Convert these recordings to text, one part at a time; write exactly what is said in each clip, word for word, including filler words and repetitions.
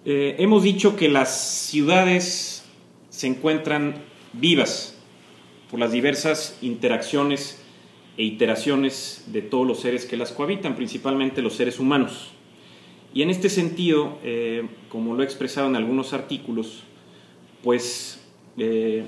Eh, hemos dicho que las ciudades se encuentran vivas por las diversas interacciones e iteraciones de todos los seres que las cohabitan, principalmente los seres humanos. Y en este sentido, eh, como lo he expresado en algunos artículos, pues eh,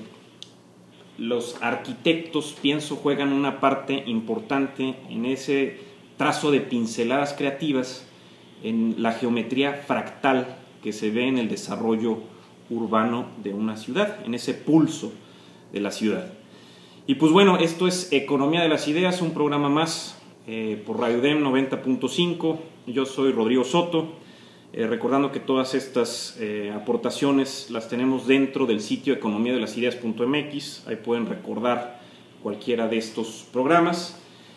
los arquitectos, pienso, juegan una parte importante en ese trazo de pinceladas creativas, en la geometría fractal que se ve en el desarrollo urbano de una ciudad, en ese pulso de la ciudad. Y pues bueno, esto es Economía de las Ideas, un programa más eh, por Radio D E M noventa punto cinco. Yo soy Rodrigo Soto, eh, recordando que todas estas eh, aportaciones las tenemos dentro del sitio economía de las ideas punto m x. Ahí pueden recordar cualquiera de estos programas.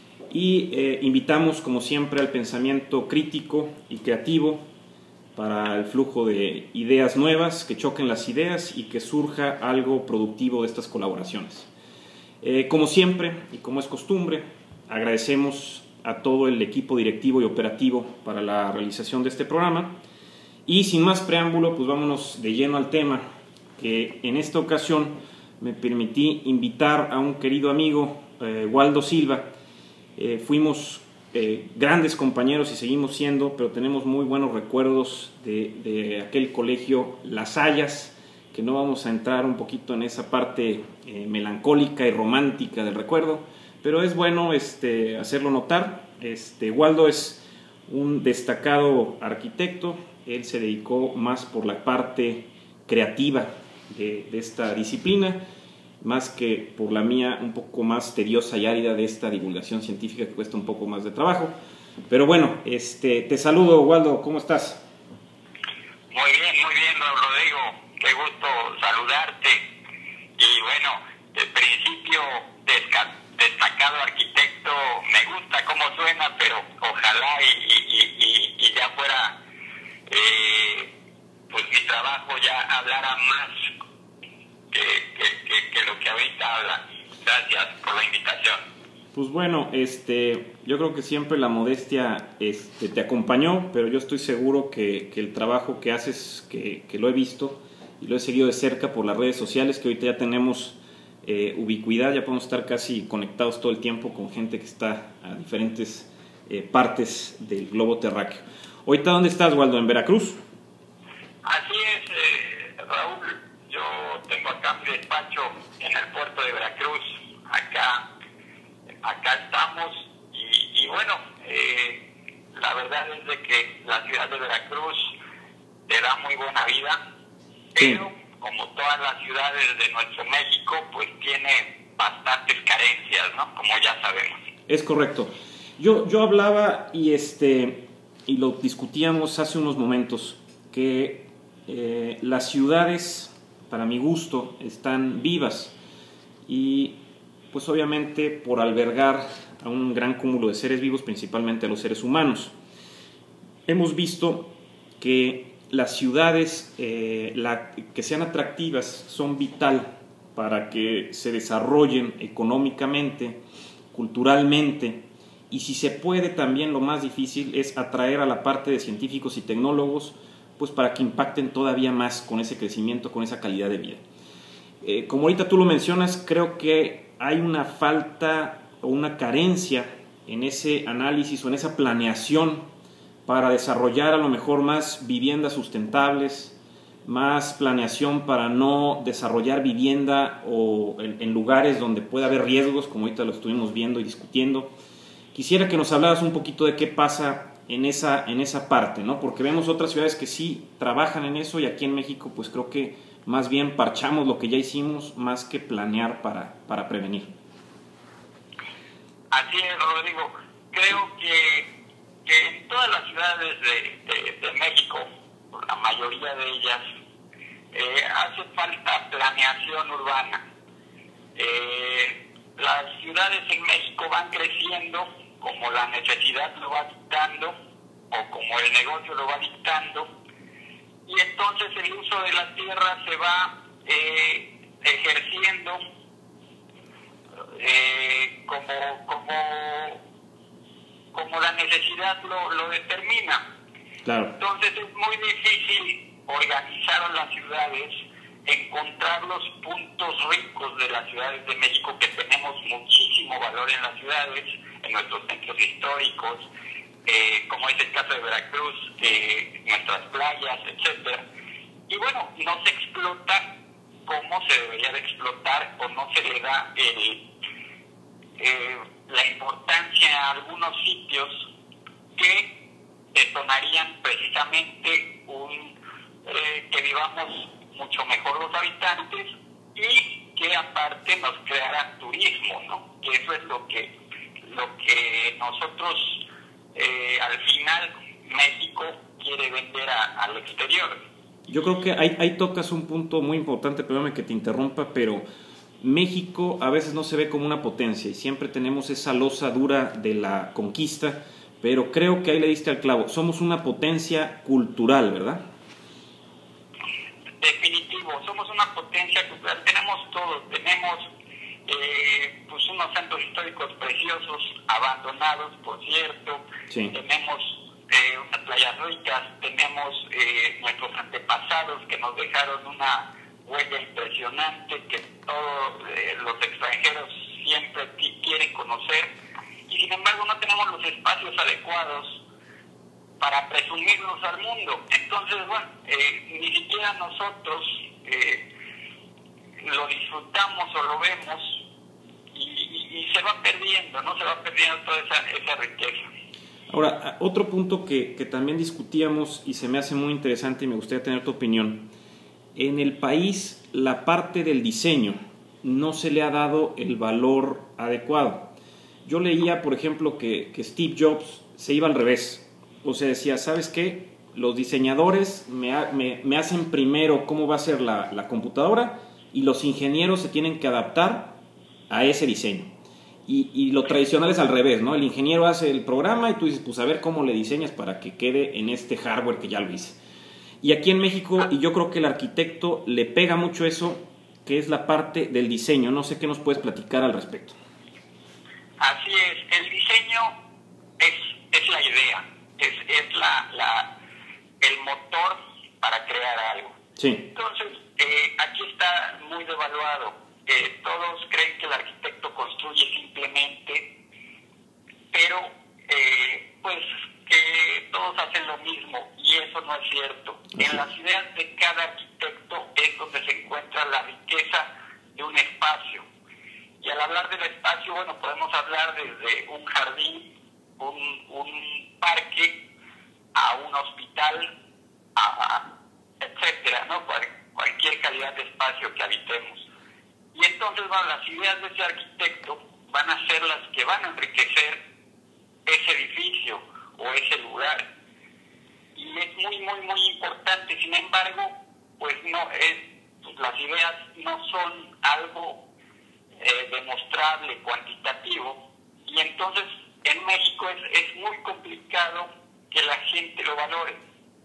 Y eh, invitamos, como siempre, al pensamiento crítico y creativo para el flujo de ideas nuevas, que choquen las ideas y que surja algo productivo de estas colaboraciones. Eh, como siempre, y como es costumbre, agradecemos a todo el equipo directivo y operativo para la realización de este programa. Y sin más preámbulo, pues vámonos de lleno al tema, que en esta ocasión me permití invitar a un querido amigo, eh, Waldo Silva. Eh, fuimos eh, grandes compañeros y seguimos siendo, pero tenemos muy buenos recuerdos de, de aquel colegio Las Hayas, que no vamos a entrar un poquito en esa parte eh, melancólica y romántica del recuerdo, pero es bueno este, hacerlo notar. Este, Waldo es un destacado arquitecto, él se dedicó más por la parte creativa de, de esta disciplina, más que por la mía un poco más tediosa y árida de esta divulgación científica que cuesta un poco más de trabajo. Pero bueno, este, te saludo, Waldo, ¿cómo estás? Muy bien, muy bien, Rodrigo, qué gusto saludarte. Y bueno, de principio, destacado arquitecto, me gusta cómo suena, pero ojalá y, y, y, y ya fuera, eh, pues mi trabajo ya hablara más Que, que, que, que lo que ahorita habla. Gracias por la invitación. Pues bueno, este, yo creo que siempre la modestia este, te acompañó, pero yo estoy seguro que, que el trabajo que haces, que, que lo he visto y lo he seguido de cerca por las redes sociales, que ahorita ya tenemos eh, ubicuidad, ya podemos estar casi conectados todo el tiempo con gente que está a diferentes eh, partes del globo terráqueo. ¿Ahorita dónde estás, Waldo? ¿En Veracruz? Así es, eh, Raúl. Yo tengo acá mi despacho en el puerto de Veracruz. Acá, acá estamos y, y bueno, eh, la verdad es de que la ciudad de Veracruz te da muy buena vida, pero sí, como todas las ciudades de nuestro México, pues tiene bastantes carencias, ¿no? Como ya sabemos. Es correcto. Yo, yo hablaba y, este, y lo discutíamos hace unos momentos, que eh, las ciudades, para mi gusto, están vivas y pues obviamente por albergar a un gran cúmulo de seres vivos, principalmente a los seres humanos. Hemos visto que las ciudades eh, la, que sean atractivas son vital para que se desarrollen económicamente, culturalmente, y si se puede también lo más difícil es atraer a la parte de científicos y tecnólogos, pues para que impacten todavía más con ese crecimiento, con esa calidad de vida. Eh, como ahorita tú lo mencionas, creo que hay una falta o una carencia en ese análisis o en esa planeación para desarrollar a lo mejor más viviendas sustentables, más planeación para no desarrollar vivienda o en, en lugares donde pueda haber riesgos, como ahorita lo estuvimos viendo y discutiendo. Quisiera que nos hablaras un poquito de qué pasa en esa, en esa parte, ¿no? Porque vemos otras ciudades que sí trabajan en eso y aquí en México pues creo que más bien parchamos lo que ya hicimos más que planear para, para prevenir. Así es, Rodrigo. Creo que, que en todas las ciudades de, de, de México, la mayoría de ellas, eh, hace falta planeación urbana. Eh, las ciudades en México van creciendo como la necesidad lo va dictando o como el negocio lo va dictando, y entonces el uso de la tierra se va eh, ejerciendo eh, como, como, como la necesidad lo, lo determina. Claro. Entonces es muy difícil organizaron las ciudades, encontrar los puntos ricos de las ciudades de México, que tenemos muchísimo valor en las ciudades, en nuestros centros históricos, eh, como es el caso de Veracruz, eh, nuestras playas, etcétera. Y bueno, no se explota como se debería de explotar, o no se le da el, eh, la importancia a algunos sitios que detonarían precisamente un eh, que vivamos mucho mejor los habitantes, y que aparte nos creará turismo, ¿no? Que eso es lo que lo que nosotros eh, al final México quiere vender a, al exterior. Yo creo que ahí, ahí tocas un punto muy importante, perdóname que te interrumpa, pero México a veces no se ve como una potencia y siempre tenemos esa losa dura de la conquista, pero creo que ahí le diste al clavo. Somos una potencia cultural, ¿verdad? Definitivo, somos una potencia cultural, tenemos todo, tenemos eh, pues unos centros históricos preciosos, abandonados, por cierto, sí. Tenemos eh, unas playas ricas, tenemos eh, nuestros antepasados que nos dejaron una huella impresionante que todos eh, los extranjeros siempre quieren conocer, y sin embargo no tenemos los espacios adecuados para presumirlos al mundo. Entonces, bueno, eh, ni siquiera nosotros eh, lo disfrutamos o lo vemos, y, y, y se va perdiendo, ¿no? Se va perdiendo toda esa, esa riqueza. Ahora, otro punto que, que también discutíamos y se me hace muy interesante y me gustaría tener tu opinión. En el país, la parte del diseño no se le ha dado el valor adecuado. Yo leía, por ejemplo, que, que Steve Jobs se iba al revés. O sea, decía, ¿sabes qué? Los diseñadores me, ha, me, me hacen primero cómo va a ser la, la computadora, y los ingenieros se tienen que adaptar a ese diseño. Y, y lo tradicional es al revés, ¿no? El ingeniero hace el programa y tú dices, pues a ver cómo le diseñas para que quede en este hardware que ya lo hice. Y aquí en México, y yo creo que el arquitecto le pega mucho eso, que es la parte del diseño. No sé qué nos puedes platicar al respecto. Así es, el diseño es, es la idea. Es, es la, la, el motor para crear algo. Sí. Entonces, eh, aquí está muy devaluado. Eh, todos creen que el arquitecto construye simplemente, pero eh, pues que todos hacen lo mismo, y eso no es cierto. Así. En las ideas de cada arquitecto es donde se encuentra la riqueza de un espacio. Y al hablar del espacio, bueno, podemos hablar desde un jardín, un, un parque, a un hospital, a, etcétera, ¿no? Cual, cualquier calidad de espacio que habitemos. Y entonces, bueno, las ideas de ese arquitecto van a ser las que van a enriquecer ese edificio o ese lugar. Y es muy, muy, muy importante. Sin embargo, pues no es, pues las ideas no son algo eh, demostrable, cuantitativo, y entonces en México es, es muy complicado que la gente lo valore.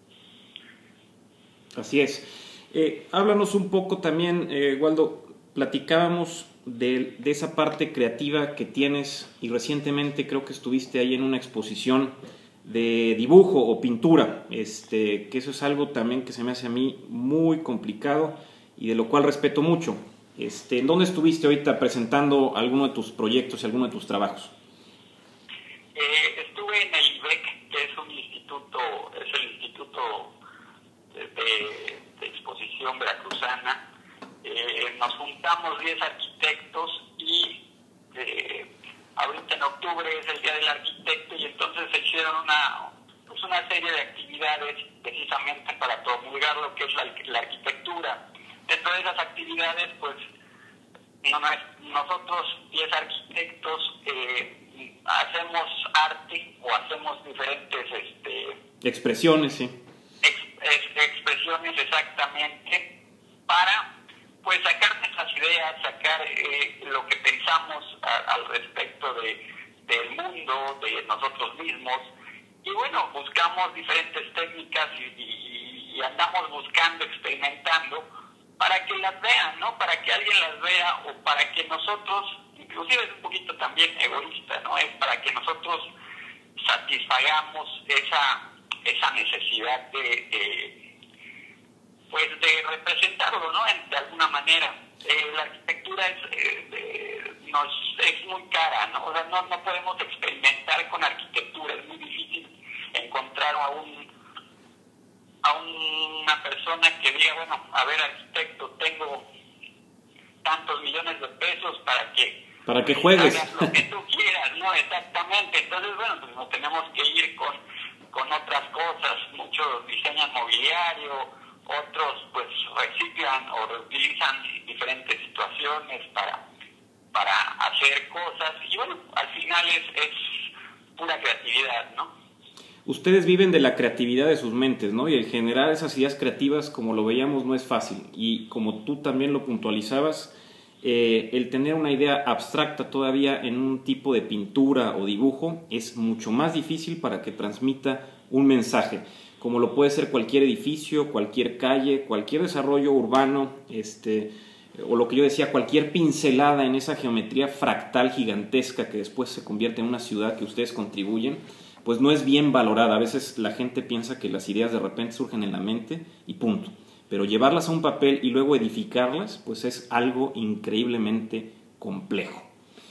Así es. Eh, háblanos un poco también, eh, Waldo, platicábamos de, de esa parte creativa que tienes, y recientemente creo que estuviste ahí en una exposición de dibujo o pintura, este, que eso es algo también que se me hace a mí muy complicado y de lo cual respeto mucho. Este, ¿en dónde estuviste ahorita presentando alguno de tus proyectos y alguno de tus trabajos? Eh, estuve en el I B E C, que es un instituto, es el Instituto de, de, de Exposición Veracruzana. Eh, nos juntamos diez arquitectos y eh, ahorita en octubre es el Día del Arquitecto, y entonces se hicieron una, pues una serie de actividades precisamente para promulgar lo que es la, la arquitectura. Dentro de esas actividades, pues no, nosotros diez arquitectos eh, hacemos arte o hacemos diferentes este, expresiones, sí. Ex, ex, expresiones exactamente, para pues sacar nuestras ideas, sacar eh, lo que pensamos a, al respecto de, del mundo, de nosotros mismos. Y bueno, buscamos diferentes técnicas y, y, y andamos buscando, experimentando, para que las vean, ¿no? Para que alguien las vea, o para que nosotros, inclusive es un poquito también egoísta, ¿no? Es para que nosotros satisfagamos esa, esa necesidad de, de, pues de representarlo, ¿no? En, de alguna manera. Eh, la arquitectura es, eh, eh, nos, es muy cara, ¿no? O sea, no, no podemos experimentar con arquitectura, es muy difícil encontrar a un a una persona que diga, bueno, a ver, arquitecto, tengo tantos millones de pesos para que para que juegues hagas lo que tú quieras, ¿no? Exactamente. Entonces, bueno, pues nos tenemos que ir con, con otras cosas. Muchos diseñan mobiliario, otros pues reciclan o reutilizan diferentes situaciones para, para hacer cosas. Y bueno, al final es, es pura creatividad, ¿no? Ustedes viven de la creatividad de sus mentes, ¿no? Y el generar esas ideas creativas, como lo veíamos, no es fácil. Y como tú también lo puntualizabas, eh, el tener una idea abstracta todavía en un tipo de pintura o dibujo es mucho más difícil para que transmita un mensaje, como lo puede ser cualquier edificio, cualquier calle, cualquier desarrollo urbano, este, o lo que yo decía, cualquier pincelada en esa geometría fractal gigantesca que después se convierte en una ciudad que ustedes contribuyen, pues no es bien valorada. A veces la gente piensa que las ideas de repente surgen en la mente y punto. Pero llevarlas a un papel y luego edificarlas, pues es algo increíblemente complejo.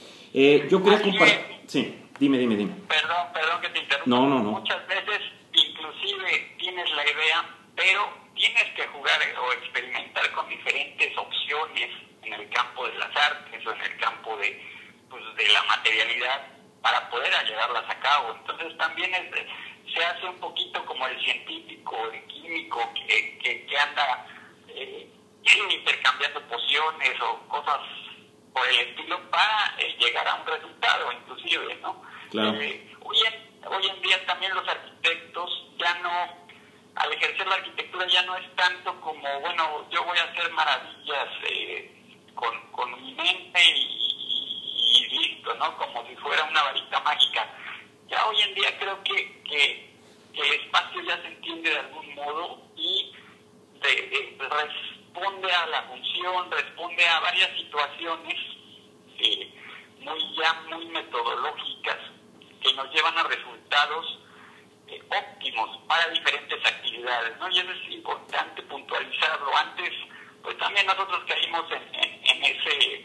Eh, yo quería compartir... Sí, dime, dime, dime. Perdón, perdón que te interrumpa. No, no, no. Muchas veces, inclusive, tienes la idea, pero tienes que jugar o experimentar con diferentes opciones en el campo de las artes o en el campo de, pues, de la materialidad, para poder llevarlas a cabo. Entonces también es, se hace un poquito como el científico, el químico que, que, que anda eh, intercambiando pociones o cosas por el estilo para eh, llegar a un resultado, inclusive, ¿no? Claro. Eh, hoy, en, hoy en día también los arquitectos ya no, al ejercer la arquitectura ya no es tanto como, bueno, yo voy a hacer maravillas eh, con, con mi mente y y listo, ¿no? Como si fuera una varita mágica. Ya hoy en día creo que, que, que el espacio ya se entiende de algún modo y de, de, responde a la función, responde a varias situaciones eh, muy ya muy metodológicas que nos llevan a resultados eh, óptimos para diferentes actividades, ¿no? Y eso es importante puntualizarlo. Antes, pues también nosotros caímos en, en, en ese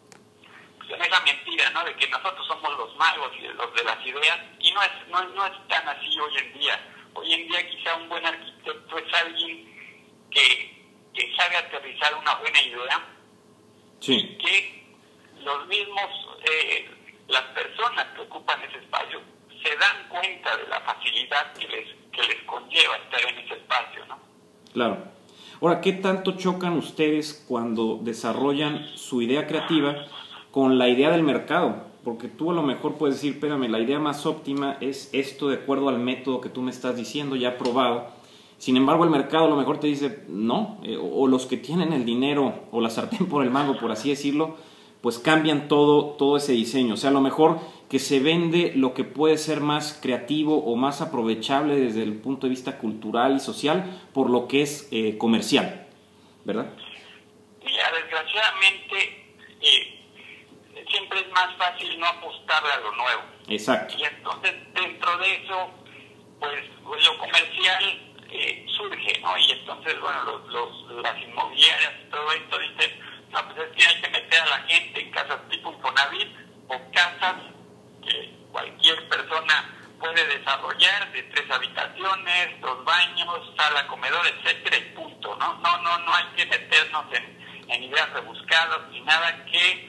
en esa mentira, ¿no? De que nosotros somos los magos y los de las ideas, y no es, no, no es tan así hoy en día. Hoy en día quizá un buen arquitecto es alguien que, que sabe aterrizar una buena idea, sí, y que los mismos, eh, las personas que ocupan ese espacio se dan cuenta de la facilidad que les, que les conlleva estar en ese espacio, ¿no? Claro. Ahora, ¿qué tanto chocan ustedes cuando desarrollan su idea creativa con la idea del mercado? Porque tú a lo mejor puedes decir, espérame, la idea más óptima es esto de acuerdo al método que tú me estás diciendo, ya probado. Sin embargo, el mercado a lo mejor te dice, no, eh, o, o los que tienen el dinero o la sartén por el mango, por así decirlo, pues cambian todo, todo ese diseño. O sea, a lo mejor que se vende lo que puede ser más creativo o más aprovechable desde el punto de vista cultural y social por lo que es eh, comercial, ¿verdad? Mira, desgraciadamente... Eh, siempre es más fácil no apostarle a lo nuevo. Exacto. Y entonces, dentro de eso, pues lo comercial eh, surge, ¿no? Y entonces, bueno, los, los, las inmobiliarias y todo esto dicen, no, pues es que hay que meter a la gente en casas tipo Infonavit o casas que cualquier persona puede desarrollar de tres habitaciones, dos baños, sala, comedor, etcétera, y punto, ¿no? No, no, no hay que meternos en, en ideas rebuscadas ni nada que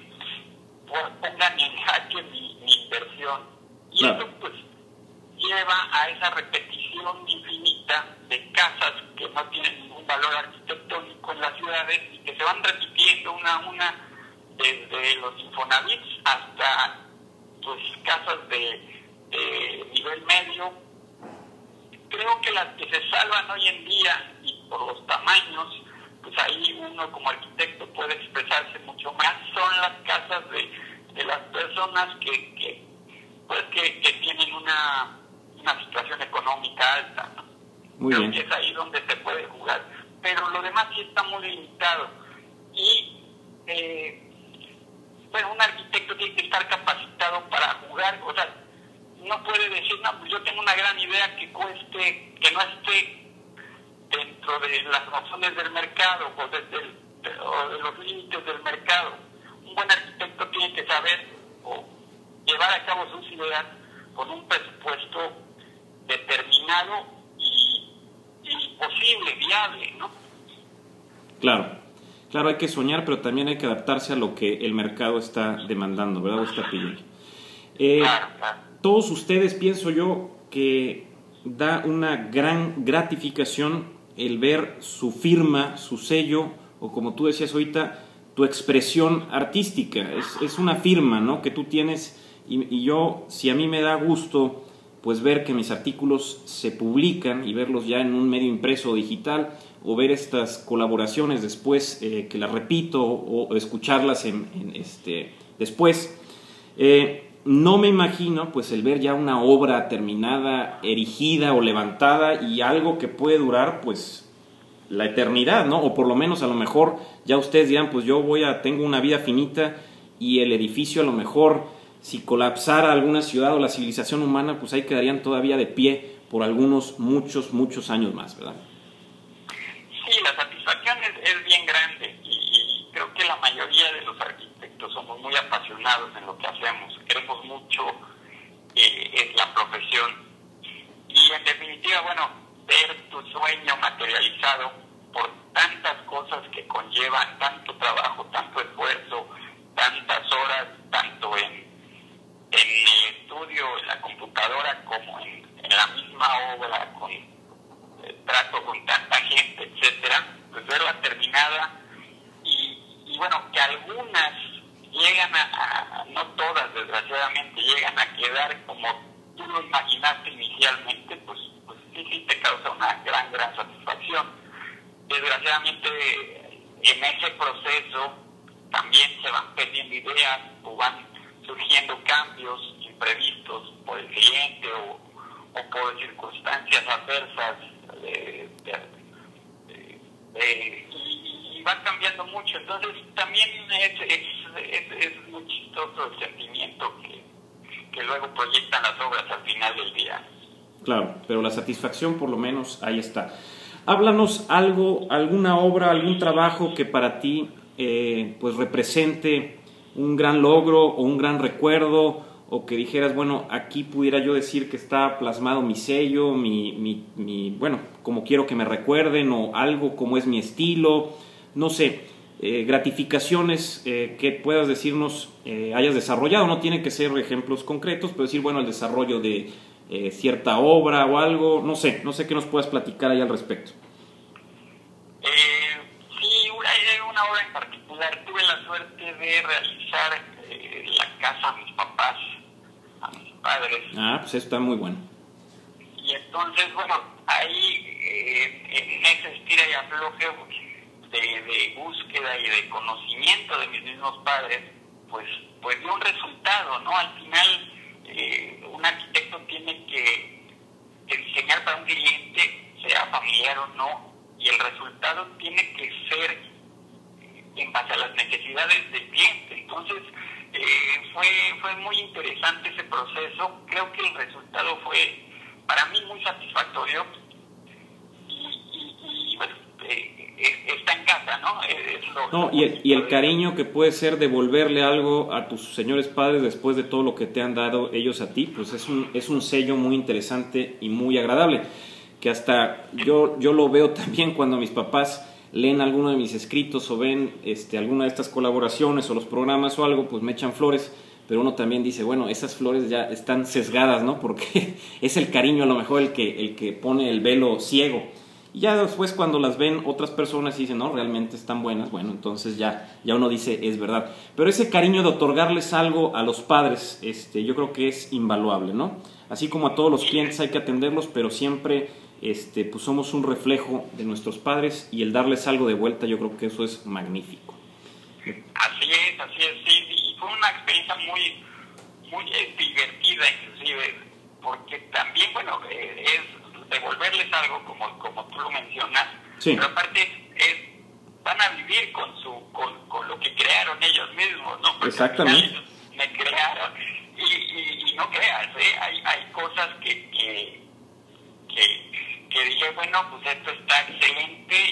pongan en jaque mi, mi inversión. Y claro, eso pues lleva a esa repetición infinita de casas que no tienen ningún valor arquitectónico en las ciudades y que se van repitiendo una a una desde los Infonavits hasta pues casas de, de nivel medio. Creo que las que se salvan hoy en día y por los tamaños, pues ahí uno como arquitecto puede expresarse mucho más, son las casas de, de las personas que, que pues que, que tienen una, una situación económica alta, ¿no? Muy Creo bien. que es ahí donde se puede jugar, pero lo demás sí está muy limitado. Y eh, bueno, un arquitecto tiene que estar capacitado para jugar, o sea, no puede decir, no, pues yo tengo una gran idea que cueste, que no esté dentro de las razones del mercado o de, de, o de los límites del mercado. Un buen arquitecto tiene que saber o llevar a cabo sus ideas con un presupuesto determinado y, y posible, viable, ¿no? Claro, claro, hay que soñar, pero también hay que adaptarse a lo que el mercado está demandando, ¿verdad? O está pidiendo. Eh, Claro, claro. Todos ustedes, pienso yo, que da una gran gratificación el ver su firma, su sello, o como tú decías ahorita, tu expresión artística. Es, es una firma, ¿no?, que tú tienes, y, y yo, si a mí me da gusto, pues ver que mis artículos se publican y verlos ya en un medio impreso o digital, o ver estas colaboraciones después, eh, que las repito, o, o escucharlas en, en este, después, eh, no me imagino pues el ver ya una obra terminada, erigida o levantada, y algo que puede durar pues la eternidad, ¿no? O por lo menos a lo mejor ya ustedes dirán, pues yo voy a, tengo una vida finita, y el edificio a lo mejor, si colapsara alguna ciudad o la civilización humana, pues ahí quedarían todavía de pie por algunos, muchos, muchos años más, ¿verdad? Sí, la satisfacción es, es bien grande y, y creo que la mayoría de los arquitectos somos muy apasionados en lo que hacemos, queremos mucho eh, es la profesión y en definitiva, bueno, ver tu sueño materializado por tantas cosas que conllevan tanto trabajo, tanto esfuerzo, tantas horas, tanto en, en el estudio, en la computadora, como en, en la misma obra, con trato con tanta gente, etcétera, pues verla terminada y, y bueno, que algunas llegan a, a, no todas desgraciadamente, llegan a quedar como tú lo imaginaste inicialmente, pues, pues sí, sí te causa una gran, gran satisfacción. Desgraciadamente en ese proceso también se van perdiendo ideas o van surgiendo cambios imprevistos por el cliente o, o por circunstancias adversas. De, de, de, de, y, y van cambiando mucho, entonces también es, es, es, es muy chistoso el sentimiento que, que luego proyectan las obras al final del día. Claro, pero la satisfacción por lo menos ahí está. Háblanos algo, alguna obra, algún trabajo que para ti eh, pues represente un gran logro o un gran recuerdo, o que dijeras, bueno, aquí pudiera yo decir que está plasmado mi sello, mi, mi, mi, bueno, como quiero que me recuerden, o algo como es mi estilo, no sé, eh, gratificaciones eh, que puedas decirnos, eh, hayas desarrollado, no tienen que ser ejemplos concretos, pero decir, bueno, el desarrollo de eh, cierta obra o algo, no sé, no sé qué nos puedas platicar ahí al respecto. Eh, sí, una, una obra en particular, tuve la suerte de realizar eh, la casa a mis papás, a mis padres. Ah, pues eso está muy bueno. Y entonces, bueno, ahí eh, en ese estira y afloje de, de búsqueda y de conocimiento de mis mismos padres, pues, pues dio un resultado, ¿no? Al final, eh, un arquitecto tiene que, que diseñar para un cliente, sea familiar o no, y el resultado tiene que ser en base a las necesidades del cliente. Entonces, eh, fue, fue muy interesante ese proceso. Creo que el resultado fue para mí muy satisfactorio y, y, y bueno, eh, está en casa, ¿no? Es lo, no y, el, y el cariño que puede ser devolverle algo a tus señores padres después de todo lo que te han dado ellos a ti, pues es un, es un sello muy interesante y muy agradable, que hasta yo, yo lo veo también cuando mis papás leen alguno de mis escritos o ven este, alguna de estas colaboraciones o los programas o algo, pues me echan flores, pero uno también dice, bueno, esas flores ya están sesgadas, ¿no? Porque es el cariño a lo mejor el que, el que pone el velo ciego. Y ya después cuando las ven otras personas y dicen, no, realmente están buenas, bueno, entonces ya, ya uno dice, es verdad. Pero ese cariño de otorgarles algo a los padres, este, yo creo que es invaluable, ¿no? Así como a todos los clientes hay que atenderlos, pero siempre este, pues somos un reflejo de nuestros padres, y el darles algo de vuelta, yo creo que eso es magnífico. Así es, así es, sí, y fue una experiencia muy, muy eh, divertida inclusive, porque también, bueno, eh, es devolverles algo como, como tú lo mencionas, sí. Pero aparte es, van a vivir con su con, con lo que crearon ellos mismos, ¿no? Porque exactamente. Ellos me crearon, y, y, y no creas, ¿eh? hay, hay cosas que, que, que, que dije, bueno, pues esto está excelente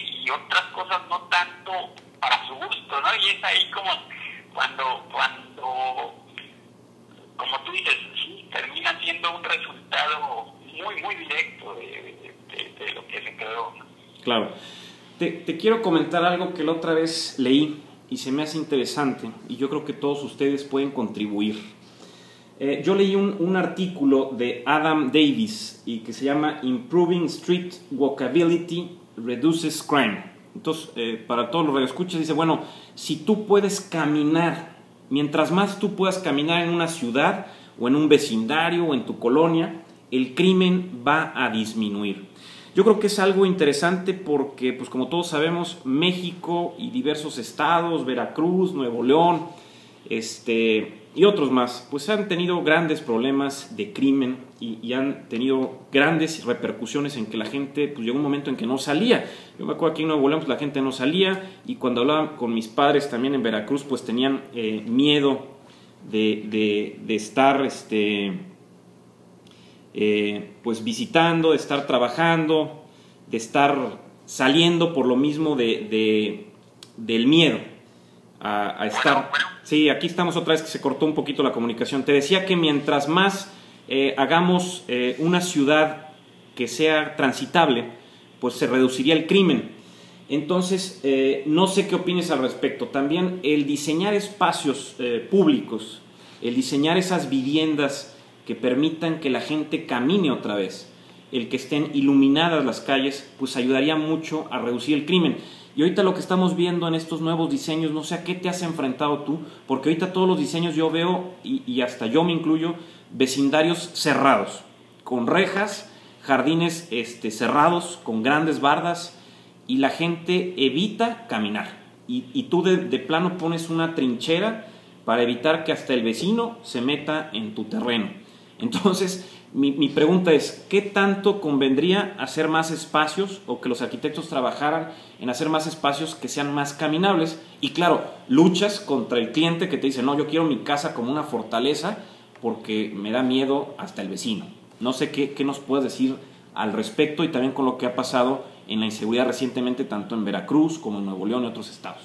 cosas no tanto para su gusto, ¿no? Y es ahí como cuando, cuando como tú dices, sí, termina siendo un resultado muy, muy directo de, de, de lo que se creó, ¿no? Claro. Te, te quiero comentar algo que la otra vez leí y se me hace interesante, y yo creo que todos ustedes pueden contribuir. Eh, yo leí un, un artículo de Adam Davis y que se llama Improving Street Walkability Reduces Crime. Entonces, eh, para todos los radioescuchas, dice, bueno, si tú puedes caminar, mientras más tú puedas caminar en una ciudad o en un vecindario o en tu colonia, el crimen va a disminuir. Yo creo que es algo interesante porque, pues como todos sabemos, México y diversos estados, Veracruz, Nuevo León, este, y otros más, pues han tenido grandes problemas de crimen y, y han tenido grandes repercusiones en que la gente, pues llegó un momento en que no salía. Yo me acuerdo aquí en Nuevo León, pues la gente no salía, y cuando hablaba con mis padres también en Veracruz, pues tenían eh, miedo de, de, de estar, este... Eh, pues visitando, de estar trabajando, de estar saliendo por lo mismo de, de del miedo a, a estar. Sí, aquí estamos otra vez, que se cortó un poquito la comunicación. Te decía que mientras más eh, hagamos eh, una ciudad que sea transitable, pues se reduciría el crimen. Entonces, eh, no sé qué opines al respecto. También el diseñar espacios eh, públicos, el diseñar esas viviendas que permitan que la gente camine otra vez, el que estén iluminadas las calles, pues ayudaría mucho a reducir el crimen. Y ahorita lo que estamos viendo en estos nuevos diseños, no sé a qué te has enfrentado tú, porque ahorita todos los diseños yo veo, y, y hasta yo me incluyo, vecindarios cerrados, con rejas, jardines este, cerrados, con grandes bardas, y la gente evita caminar. Y, y tú de, de plano pones una trinchera para evitar que hasta el vecino se meta en tu terreno. Entonces, mi, mi pregunta es, ¿qué tanto convendría hacer más espacios, o que los arquitectos trabajaran en hacer más espacios que sean más caminables? Y claro, luchas contra el cliente que te dice, no, yo quiero mi casa como una fortaleza porque me da miedo hasta el vecino. No sé qué, qué nos puedes decir al respecto, y también con lo que ha pasado en la inseguridad recientemente, tanto en Veracruz como en Nuevo León y otros estados.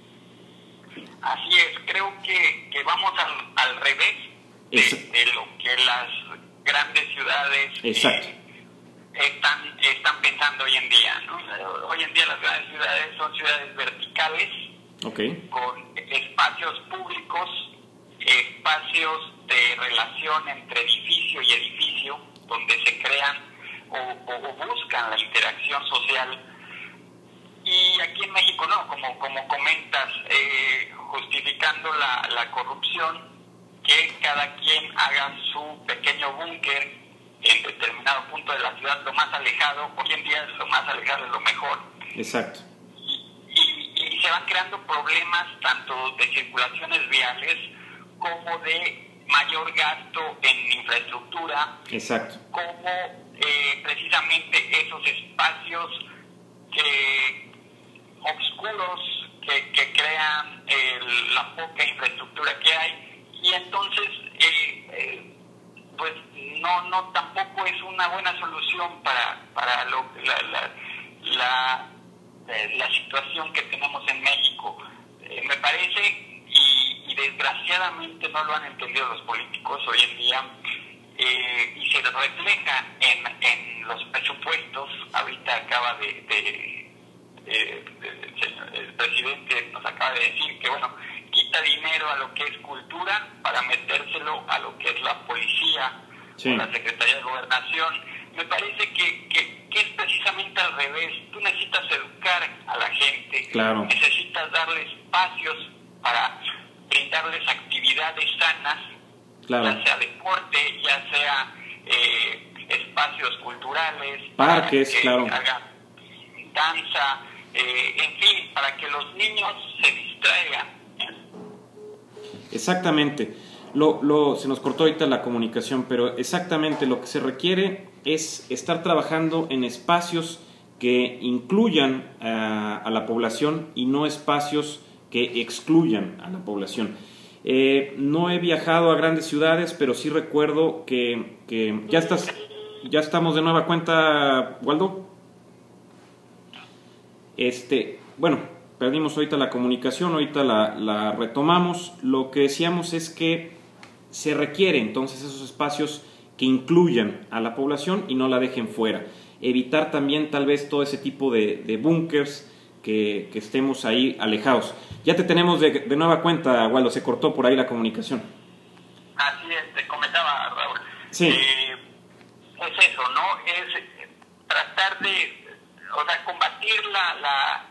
Así es, creo que, que vamos al, al revés de, de lo que las grandes ciudades eh, están, están pensando hoy en día, ¿no? Hoy en día las grandes ciudades son ciudades verticales, okay, con espacios públicos, espacios de relación entre edificio y edificio, donde se crean o, o, o buscan la interacción social. Y aquí en México no, como, como comentas, eh, justificando la, la corrupción, que cada quien haga su pequeño búnker en determinado punto de la ciudad, lo más alejado. Hoy en día lo más alejado es lo mejor. Exacto. Y, y, y se van creando problemas tanto de circulaciones viales como de mayor gasto en infraestructura. Exacto. Como eh, precisamente esos espacios que oscuros que, que crean el, la poca infraestructura que hay. Y entonces, eh, eh, pues no, no, tampoco es una buena solución para, para lo, la, la, la, eh, la situación que tenemos en México. Eh, me parece, y, y desgraciadamente no lo han entendido los políticos hoy en día, eh, y se refleja en, en los presupuestos. Ahorita acaba de, de, de, de el, señor, el presidente nos acaba de decir que, bueno, quita dinero a lo que es cultura para metérselo a lo que es la policía, sí, o la Secretaría de Gobernación. Me parece que, que, que es precisamente al revés. Tú necesitas educar a la gente, claro, necesitas darle espacios para brindarles actividades sanas, claro, ya sea deporte, ya sea eh, espacios culturales, parques, para que claro, hagan danza, eh, en fin, para que los niños se distraigan. Exactamente. Lo, lo, se nos cortó ahorita la comunicación, pero exactamente lo que se requiere es estar trabajando en espacios que incluyan a, a la población y no espacios que excluyan a la población. Eh, no he viajado a grandes ciudades, pero sí recuerdo que, que ya estás, ya estamos de nueva cuenta, Waldo. Este, bueno, perdimos ahorita la comunicación, ahorita la, la retomamos. Lo que decíamos es que se requiere entonces esos espacios que incluyan a la población y no la dejen fuera. Evitar también tal vez todo ese tipo de, de búnkers, que, que estemos ahí alejados. Ya te tenemos de, de nueva cuenta, Waldo, se cortó por ahí la comunicación. Así es, te comentaba, Raúl. Sí. Eh, es eso, ¿no? Es eh, tratar de, o sea, combatir la, la,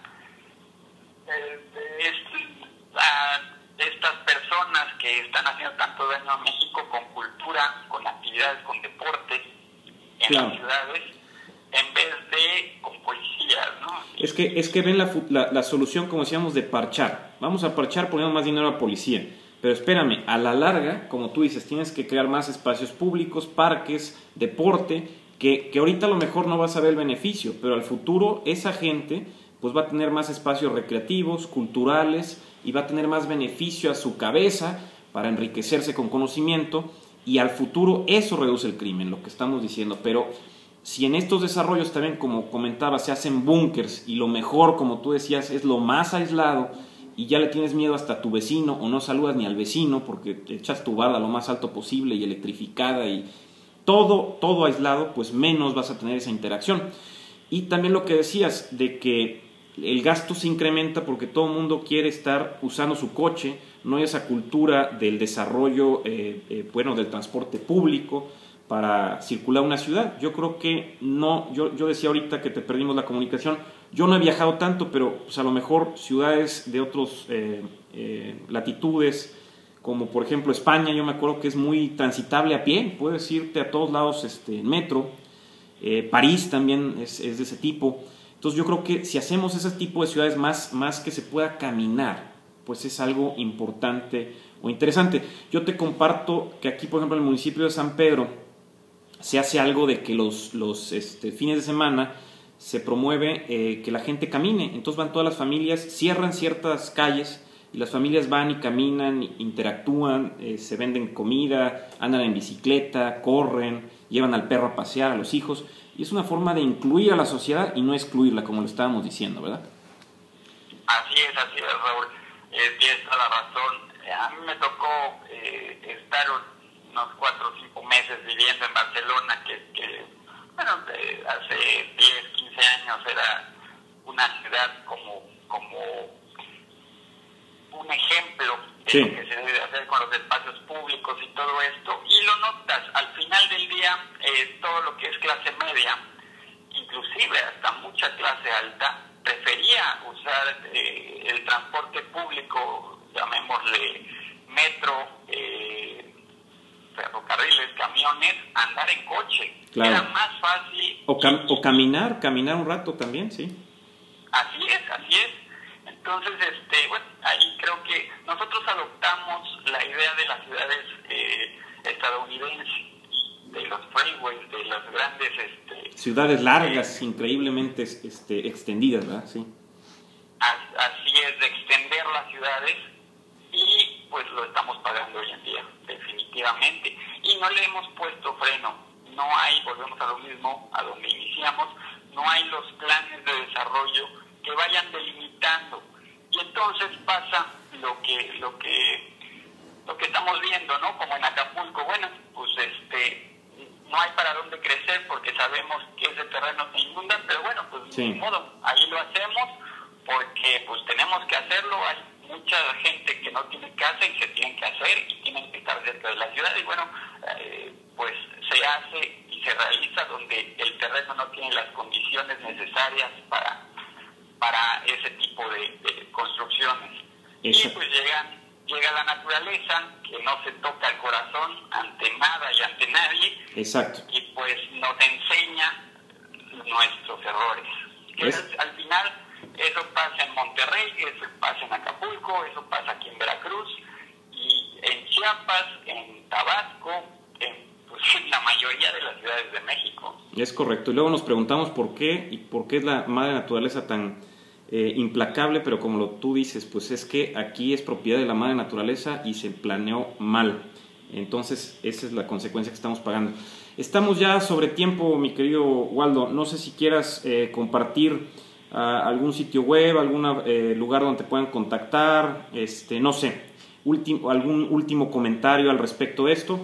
eh, es, la estas personas que están haciendo tanto daño a México con cultura, con actividades, con deportes en claro. las ciudades, en vez de con policías, ¿no? Es que, es que ven la, la, la solución, como decíamos, de parchar. Vamos a parchar poniendo más dinero a la policía. Pero espérame, a la larga, como tú dices, tienes que crear más espacios públicos, parques, deporte, que, que ahorita a lo mejor no vas a ver el beneficio, pero al futuro esa gente pues va a tener más espacios recreativos, culturales, y va a tener más beneficio a su cabeza para enriquecerse con conocimiento, y al futuro eso reduce el crimen, lo que estamos diciendo. Pero si en estos desarrollos también, como comentaba, se hacen búnkers y lo mejor, como tú decías, es lo más aislado, y ya le tienes miedo hasta a tu vecino o no saludas ni al vecino porque te echas tu barda lo más alto posible y electrificada y todo, todo aislado, pues menos vas a tener esa interacción. Y también lo que decías de que el gasto se incrementa porque todo el mundo quiere estar usando su coche, no hay esa cultura del desarrollo, eh, eh, bueno, del transporte público para circular una ciudad. Yo creo que no, yo, yo decía ahorita que te perdimos la comunicación, yo no he viajado tanto, pero pues a lo mejor ciudades de otras eh, eh, latitudes, como por ejemplo España, yo me acuerdo que es muy transitable a pie, puedes irte a todos lados este, en metro, eh, París también es, es de ese tipo. Entonces yo creo que si hacemos ese tipo de ciudades más, más que se pueda caminar, pues es algo importante o interesante. Yo te comparto que aquí, por ejemplo, en el municipio de San Pedro, se hace algo de que los, los este, fines de semana se promueve eh, que la gente camine. Entonces van todas las familias, cierran ciertas calles y las familias van y caminan, interactúan, eh, se venden comida, andan en bicicleta, corren, llevan al perro a pasear, a los hijos. Y es una forma de incluir a la sociedad y no excluirla, como lo estábamos diciendo, ¿verdad? Así es, así es, Raúl. Eh, tienes toda la razón. Eh, a mí me tocó eh, estar unos cuatro o cinco meses viviendo en Barcelona, que, que bueno, eh, hace diez, quince años era una ciudad como, como un ejemplo de sí. lo que se debe hacer con los espacios públicos y todo esto, y lo notas, al final del día, eh, todo lo que es clase media, inclusive hasta mucha clase alta, prefería usar eh, el transporte público, llamémosle metro, eh, ferrocarriles, camiones, andar en coche. Claro. Era más fácil. O, cam o caminar, caminar un rato también, sí. Así es, así es. Entonces, este, bueno, ahí creo que nosotros adoptamos la idea de las ciudades eh, estadounidenses, de los freeways, de las grandes... Este, ciudades largas, eh, increíblemente este, extendidas, ¿verdad? Sí. Así es, de extender las ciudades, y pues lo estamos pagando hoy en día, definitivamente. Y no le hemos puesto freno. No hay, volvemos a lo mismo, a donde iniciamos, no hay los planes de desarrollo que vayan delimitando. Y entonces pasa lo que lo que lo que estamos viendo, ¿no? Como en Acapulco, bueno, pues este no hay para dónde crecer porque sabemos que ese terreno se inunda, pero bueno, pues sí. Ni modo, ahí lo hacemos porque pues tenemos que hacerlo. Hay mucha gente que no tiene casa y se tienen que hacer y tienen que estar cerca de la ciudad, y bueno, eh, pues se hace y se realiza donde el terreno no tiene las condiciones necesarias para para ese tipo de, de construcciones. Eso. Y pues llegan, llega la naturaleza, que no se toca el corazón ante nada y ante nadie. Exacto. Y pues nos enseña nuestros errores. Es... Es, al final, eso pasa en Monterrey, eso pasa en Acapulco, eso pasa aquí en Veracruz, y en Chiapas, en Tabasco, en, pues, en la mayoría de las ciudades de México. Es correcto. Y luego nos preguntamos por qué, y por qué es la madre naturaleza tan... Eh, implacable, pero como lo tú dices, pues es que aquí es propiedad de la madre naturaleza y se planeó mal. Entonces esa es la consecuencia que estamos pagando. Estamos ya sobre tiempo, mi querido Waldo. No sé si quieras eh, compartir a algún sitio web, algún eh, lugar donde te puedan contactar, este, no sé, último, algún último comentario al respecto de esto.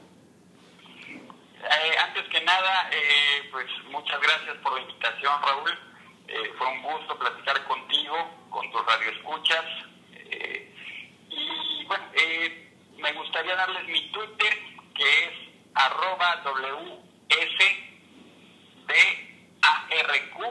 Eh, antes que nada, eh, pues muchas gracias por la invitación, Raúl. Eh, fue un gusto platicar contigo, con tus radioescuchas. Eh, y bueno, eh, me gustaría darles mi Twitter, que es arroba W S D A R Q.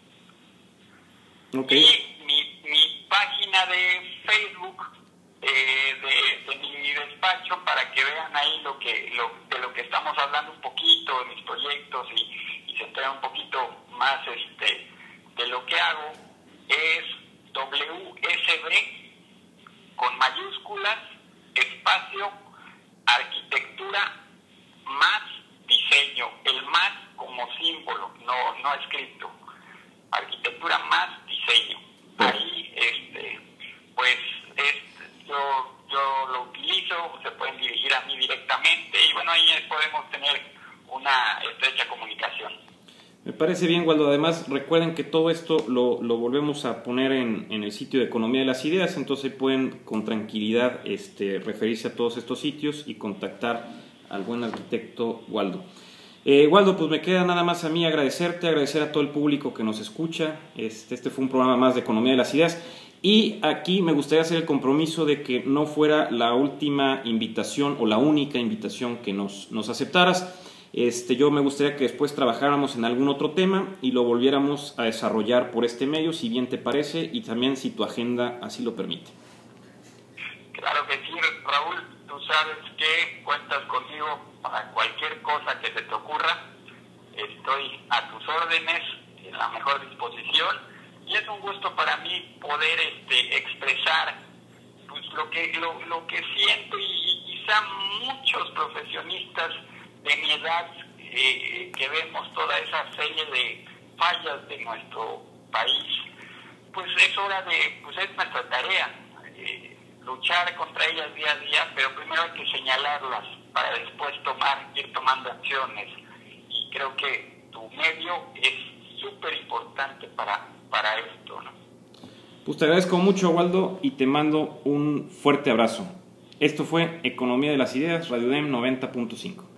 Okay. Y mi, mi página de Facebook, eh, de, de mi despacho, para que vean ahí lo que lo, de lo que estamos hablando un poquito, de mis proyectos, y, y se enteren un poquito más este de lo que hago, es W S D con mayúsculas, espacio, arquitectura, más diseño, el más como símbolo, no, no escrito, arquitectura más diseño. Ahí, este, pues, es, yo, yo lo utilizo, se pueden dirigir a mí directamente, y bueno, ahí podemos tener una estrecha comunicación. Me parece bien, Waldo. Además, recuerden que todo esto lo, lo volvemos a poner en, en el sitio de Economía de las Ideas, entonces pueden con tranquilidad este, referirse a todos estos sitios y contactar al buen arquitecto Waldo. Eh, Waldo, pues me queda nada más a mí agradecerte, agradecer a todo el público que nos escucha. Este, este fue un programa más de Economía de las Ideas, y aquí me gustaría hacer el compromiso de que no fuera la última invitación o la única invitación que nos, nos aceptaras. Este, yo me gustaría que después trabajáramos en algún otro tema y lo volviéramos a desarrollar por este medio, si bien te parece, y también si tu agenda así lo permite. Claro que sí, Raúl, tú sabes que cuentas conmigo para cualquier cosa que se te ocurra. Estoy a tus órdenes, en la mejor disposición, y es un gusto para mí poder este, expresar pues, lo que lo, lo que siento, y, y quizá muchos profesionistas de mi edad eh, que vemos toda esa serie de fallas de nuestro país, pues es hora de, pues es nuestra tarea eh, luchar contra ellas día a día, pero primero hay que señalarlas para después tomar, ir tomando acciones, y creo que tu medio es súper importante para, para esto, ¿no? Pues te agradezco mucho, Waldo, y te mando un fuerte abrazo. Esto fue Economía de las Ideas, Radio D E M noventa punto cinco.